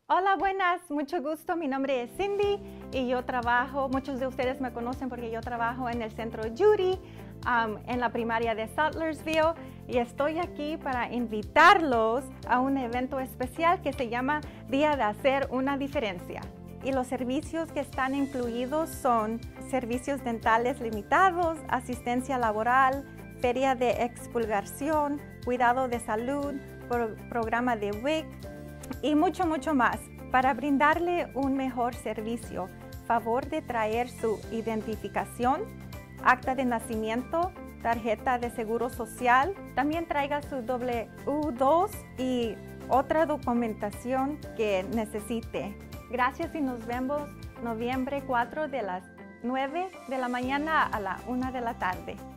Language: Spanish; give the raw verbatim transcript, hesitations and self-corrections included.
Hola, buenas, mucho gusto. Mi nombre es Cindy y yo trabajo, muchos de ustedes me conocen porque yo trabajo en el Centro Judy, um, en la primaria de Sutlersville, y estoy aquí para invitarlos a un evento especial que se llama Día de Hacer una Diferencia. Y los servicios que están incluidos son servicios dentales limitados, asistencia laboral, feria de expurgación, cuidado de salud, pro programa de W I C y mucho, mucho más. Para brindarle un mejor servicio, favor de traer su identificación, acta de nacimiento, tarjeta de seguro social, también traiga su W dos y otra documentación que necesite. Gracias y nos vemos noviembre cuatro de las nueve de la mañana a la una de la tarde.